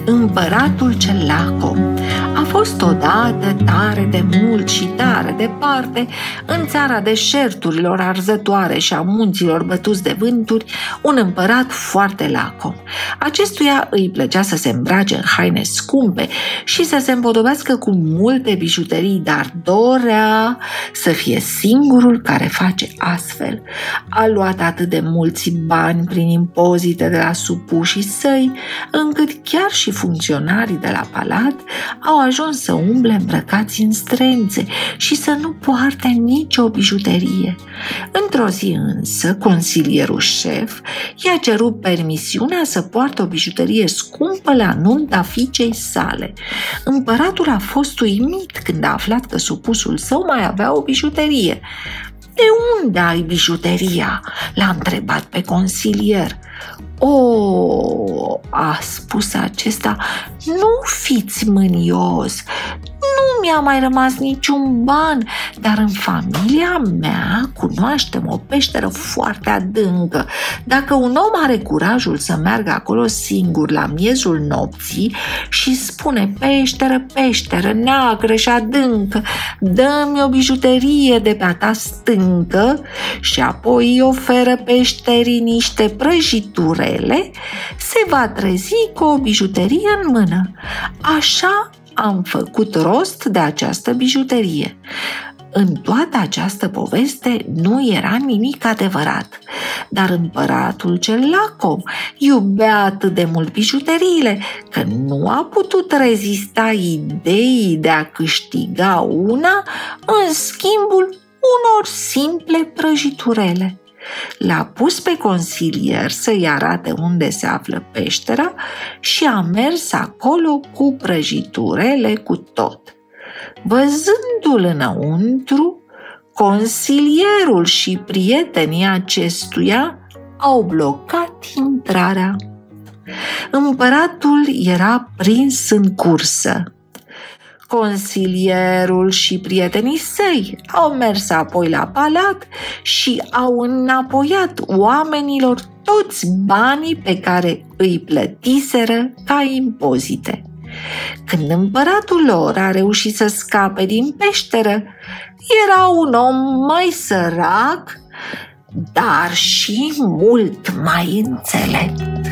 Împăratul cel lacom. A fost odată, tare de mult și tare departe, în țara deșerturilor arzătoare și a munților bătuți de vânturi, un împărat foarte lacom. Acestuia îi plăcea să se îmbrace în haine scumpe și să se împodobească cu multe bijuterii, dar dorea să fie singurul care face astfel. A luat atât de mulți bani prin impozite de la supușii săi, încât chiar și funcționarii de la palat au ajuns să umble îmbrăcați în străințe și să nu poarte nicio bijuterie. Într-o zi însă, consilierul șef i-a cerut permisiunea să poartă o bijuterie scumpă la nunta fiicei sale. Împăratul a fost uimit când a aflat că supusul său mai avea o bijuterie. "De unde ai bijuteria?" l-a întrebat pe consilier. "O," a spus acesta, "nu fiți mânios, nu mi-a mai rămas niciun ban, dar în familia mea cunoaștem o peșteră foarte adâncă. Dacă un om are curajul să meargă acolo singur la miezul nopții și spune: 'Peșteră, peșteră, neagră și adâncă, dă-mi o bijuterie de pe-a ta stâncă,' și apoi îi oferă peșterii niște prăjiturele, se va trezi cu o bijuterie în mână. Așa am făcut rost de această bijuterie." În toată această poveste nu era nimic adevărat, dar împăratul cel lacom iubea atât de mult bijuteriile că nu a putut rezista ideii de a câștiga una în schimbul unor simple prăjiturele. L-a pus pe consilier să-i arate unde se află peștera și a mers acolo cu prăjiturele cu tot. Văzându-l înăuntru, consilierul și prietenii acestuia au blocat intrarea. Împăratul era prins în cursă. Consilierul și prietenii săi au mers apoi la palat și au înapoiat oamenilor toți banii pe care îi plătiseră ca impozite. Când împăratul lor a reușit să scape din peșteră, era un om mai sărac, dar și mult mai înțelept.